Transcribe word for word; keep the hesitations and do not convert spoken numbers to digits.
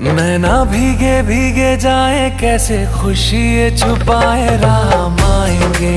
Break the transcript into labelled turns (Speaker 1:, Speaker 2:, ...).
Speaker 1: मैं ना भीगे भीगे जाए, कैसे खुशी ये छुपाए, राम आएंगे